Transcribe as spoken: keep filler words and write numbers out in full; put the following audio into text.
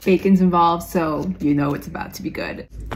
Bacon's involved, so you know it's about to be good.